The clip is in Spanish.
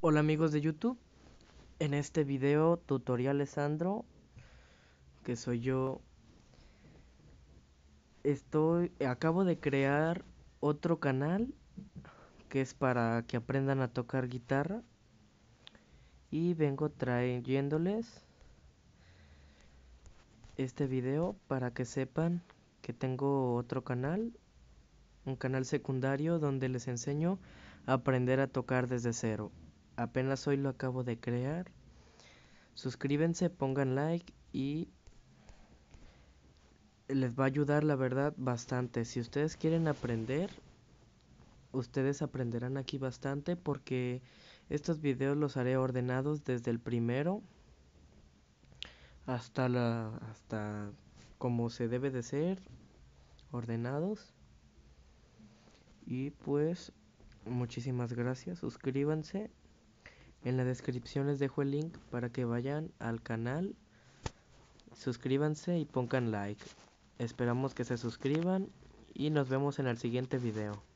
Hola amigos de YouTube, en este video tutorial Alessandro, que soy yo, acabo de crear otro canal que es para que aprendan a tocar guitarra y vengo trayéndoles este video para que sepan que tengo otro canal, un canal secundario donde les enseño a aprender a tocar desde cero. Apenas hoy lo acabo de crear. Suscríbanse, pongan like y les va a ayudar la verdad bastante. Si ustedes quieren aprender, ustedes aprenderán aquí bastante porque estos videos los haré ordenados desde el primero hasta como se debe de ser, ordenados. Y pues muchísimas gracias, suscríbanse. En la descripción les dejo el link para que vayan al canal. Suscríbanse y pongan like. Esperamos que se suscriban y nos vemos en el siguiente video.